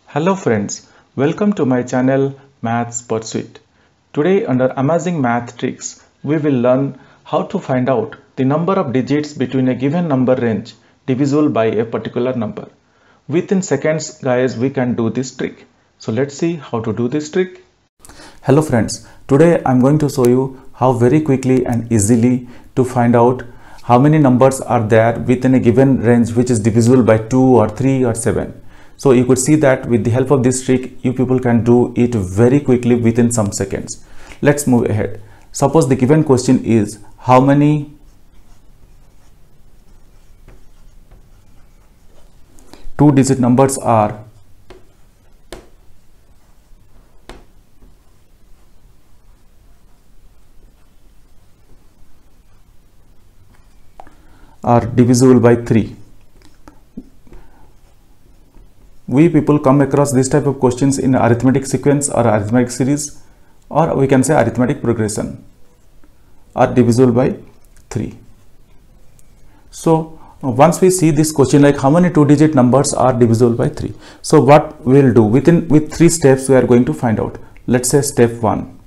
Hello friends, welcome to my channel Maths Pursuit. Today under Amazing Math Tricks, we will learn how to find out the number of digits between a given number range divisible by a particular number. Within seconds guys, we can do this trick. So let's see how to do this trick. Hello friends, today I'm going to show you how very quickly and easily to find out how many numbers are there within a given range which is divisible by 2 or 3 or 7. So you could see that with the help of this trick, you people can do it very quickly within some seconds. Let's move ahead. Suppose the given question is how many two-digit numbers are divisible by 3. We people come across this type of questions in arithmetic sequence or arithmetic series, or we can say arithmetic progression, are divisible by 3. So once we see this question like how many two-digit numbers are divisible by 3, so what we will do with 3 steps we are going to find out. Let's say step 1.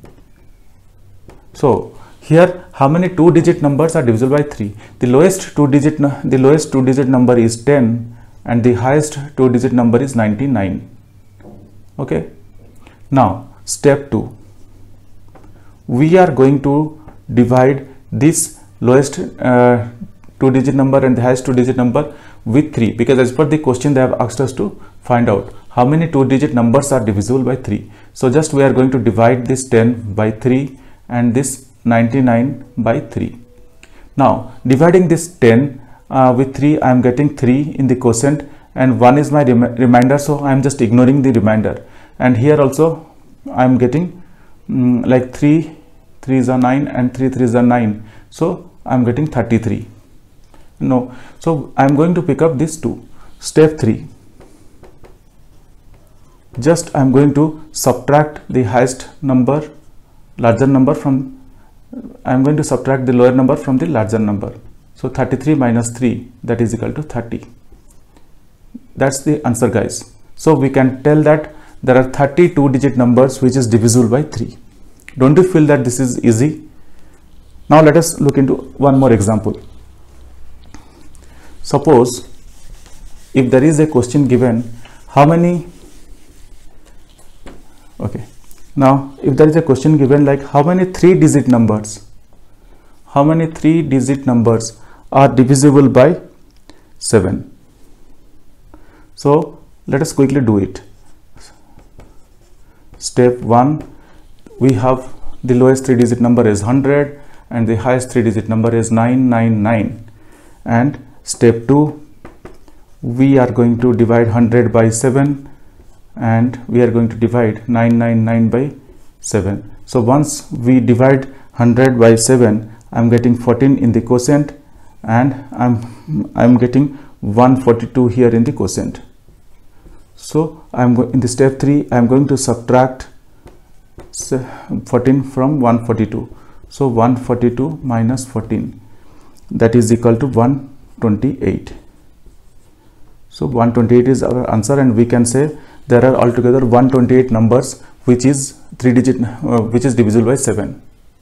So here how many two-digit numbers are divisible by 3? The lowest two-digit number is 10 and the highest two-digit number is 99. Okay. Now step 2. We are going to divide this lowest two-digit number and the highest two-digit number with 3, because as per the question they have asked us to find out how many two-digit numbers are divisible by 3. So just we are going to divide this 10 by 3 and this 99 by 3. Now dividing this 10 with 3, I am getting 3 in the quotient and 1 is my remainder, so I am just ignoring the remainder. And here also I am getting like 3 3s are 9 and 3 3s are 9, so I am getting 33. No, so I am going to pick up this 2. Step 3. Just I am going to subtract the highest number, larger number from, I am going to subtract the lower number from the larger number. So 33 minus 3, that is equal to 30. That's the answer guys. So we can tell that there are 30 two-digit numbers which is divisible by 3. Don't you feel that this is easy? Now let us look into one more example. Suppose if there is a question given how many, okay, now if there is a question given like how many three-digit numbers are divisible by 7. So let us quickly do it. Step 1, we have the lowest three-digit number is 100 and the highest three-digit number is 999. And step 2, we are going to divide 100 by 7 and we are going to divide 999 by 7. So once we divide 100 by 7, I am getting 14 in the quotient and I'm getting 142 here in the quotient. So in the step 3 I am going to subtract 14 from 142. So 142 minus 14, that is equal to 128. So 128 is our answer, and we can say there are altogether 128 numbers which is which is divisible by 7.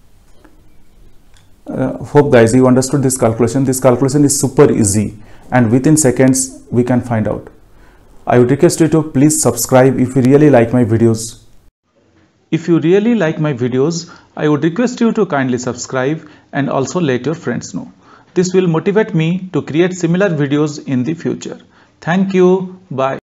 Hope guys you understood this calculation. This calculation is super easy and within seconds we can find out. I would request you to please subscribe if you really like my videos. If you really like my videos, I would request you to kindly subscribe and also let your friends know. This will motivate me to create similar videos in the future. Thank you. Bye.